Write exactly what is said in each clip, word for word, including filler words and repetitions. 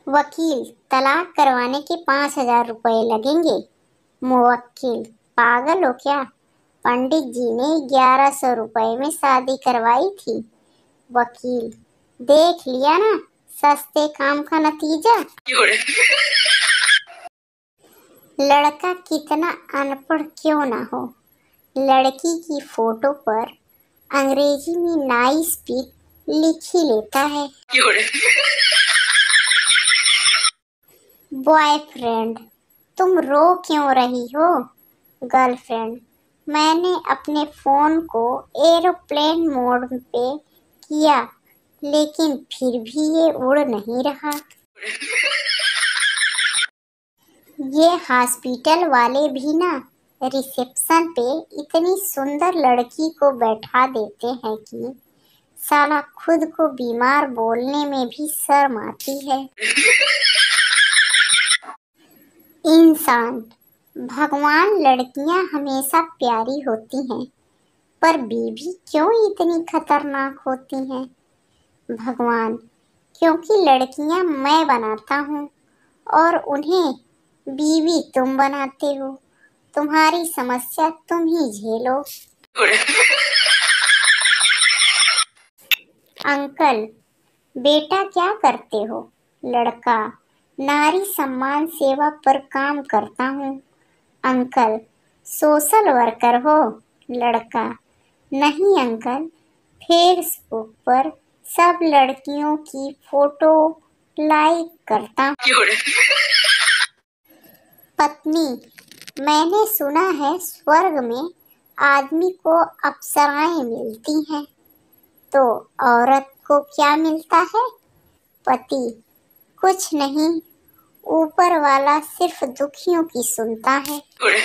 वकील, तलाक करवाने के पाँच हजार रुपये लगेंगे। मुवक्किल, पागल हो क्या? पंडित जी ने ग्यारह सौ रुपये में शादी करवाई थी। वकील, देख लिया ना सस्ते काम का नतीजा। लड़का कितना अनपढ़ क्यों ना हो, लड़की की फोटो पर अंग्रेजी में नाइस पिक लिख ही लेता है। बॉयफ्रेंड, तुम रो क्यों रही हो? गर्लफ्रेंड, मैंने अपने फोन को एरोप्लेन मोड पे किया लेकिन फिर भी ये उड़ नहीं रहा। ये हॉस्पिटल वाले भी ना रिसेप्शन पे इतनी सुंदर लड़की को बैठा देते हैं कि साला खुद को बीमार बोलने में भी शर्म आती है। इंसान, भगवान, लड़कियां हमेशा प्यारी होती हैं पर बीवी क्यों इतनी खतरनाक होती हैं? भगवान, क्योंकि लड़कियां मैं बनाता हूँ और उन्हें बीवी तुम बनाते हो। तुम्हारी समस्या तुम ही झेलो। अंकल, बेटा क्या करते हो? लड़का, नारी सम्मान सेवा पर काम करता हूँ। अंकल, सोशल वर्कर हो? लड़का, नहीं अंकल, फेसबुक पर सब लड़कियों की फोटो लाइक करता हूँ। पत्नी, मैंने सुना है स्वर्ग में आदमी को अप्सराएं मिलती हैं, तो औरत को क्या मिलता है? पति, कुछ नहीं, ऊपर वाला सिर्फ दुखियों की सुनता है।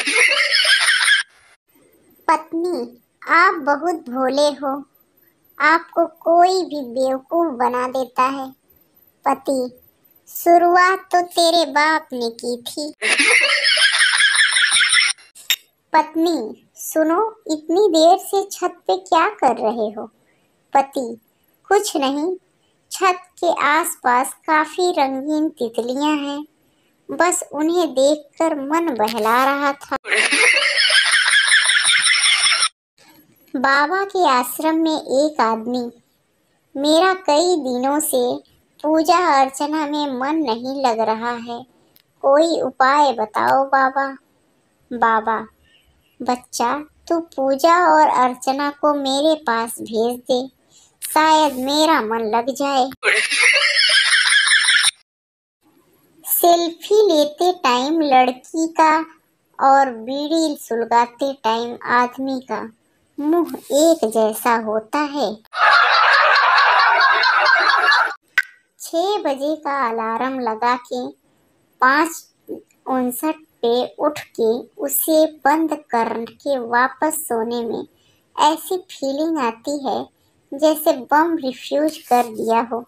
पत्नी, आप बहुत भोले हो, आपको कोई भी बेवकूफ बना देता है। पति, शुरुआत तो तेरे बाप ने की थी। पत्नी, सुनो, इतनी देर से छत पे क्या कर रहे हो? पति, कुछ नहीं, छत के आसपास काफी रंगीन तितलियां हैं, बस उन्हें देखकर मन बहला रहा था। बाबा के आश्रम में एक आदमी, मेरा कई दिनों से पूजा अर्चना में मन नहीं लग रहा है, कोई उपाय बताओ बाबा। बाबा, बच्चा, तू पूजा और अर्चना को मेरे पास भेज दे, शायद मेरा मन लग जाए। सेल्फी लेते टाइम लड़की का और बीड़ी सुलगाते टाइम आदमी का मुंह एक जैसा होता है। छह बजे का अलार्म लगा के पाँच उनसठ पे उठ के उसे बंद करके वापस सोने में ऐसी फीलिंग आती है जैसे बम रिफ्यूज कर दिया हो।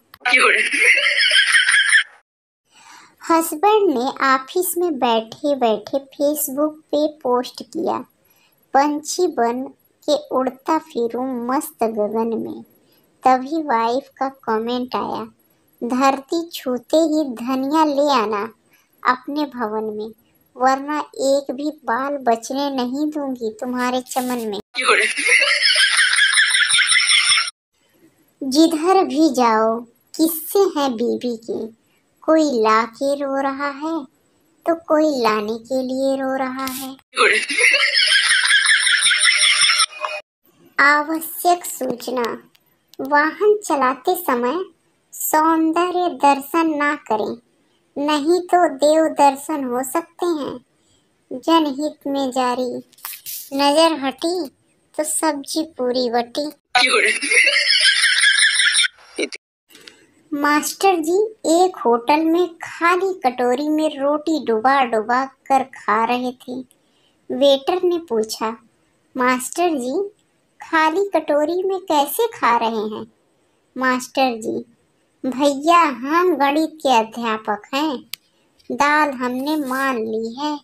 हस्बैंड ने ऑफिस में बैठे बैठे फेसबुक पे पोस्ट किया, पंछी बन के उड़ता फिरूं मस्त गगन में। तभी वाइफ का कमेंट आया, धरती छूते ही धनिया ले आना अपने भवन में, वरना एक भी बाल बचने नहीं दूंगी तुम्हारे चमन में। जिधर भी जाओ किस्से हैं बीबी के, कोई ला के रो रहा है तो कोई लाने के लिए रो रहा है। आवश्यक सूचना, वाहन चलाते समय सौंदर्य दर्शन ना करें, नहीं तो देव दर्शन हो सकते हैं। जनहित में जारी, नजर हटी तो सब्जी पूरी बटी। मास्टर जी एक होटल में खाली कटोरी में रोटी डुबा डुबा कर खा रहे थे। वेटर ने पूछा, मास्टर जी खाली कटोरी में कैसे खा रहे हैं? मास्टर जी, भैया हम गणित के अध्यापक हैं, दाल हमने मान ली है।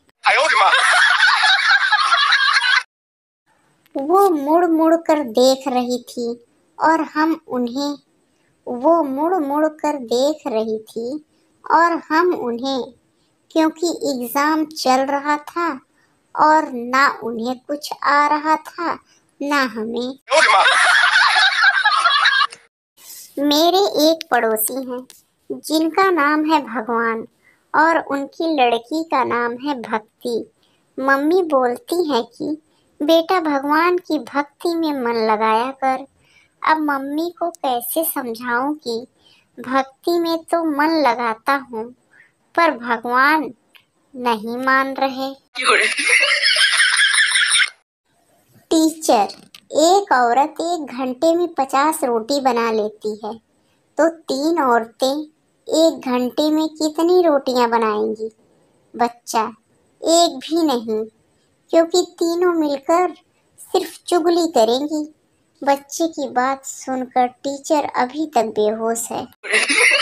वो मुड़ मुड़ कर देख रही थी और हम उन्हें वो मुड़ मुड़ कर देख रही थी और हम उन्हें, क्योंकि एग्जाम चल रहा था और ना उन्हें कुछ आ रहा था ना हमें। मेरे एक पड़ोसी हैं जिनका नाम है भगवान और उनकी लड़की का नाम है भक्ति। मम्मी बोलती है कि बेटा भगवान की भक्ति में मन लगाया कर। अब मम्मी को कैसे समझाऊं कि भक्ति में तो मन लगाता हूँ पर भगवान नहीं मान रहे। टीचर, एक औरत एक घंटे में पचास रोटी बना लेती है तो तीन औरतें एक घंटे में कितनी रोटियां बनाएंगी? बच्चा, एक भी नहीं, क्योंकि तीनों मिलकर सिर्फ चुगली करेंगी। बच्चे की बात सुनकर टीचर अभी तक बेहोश है।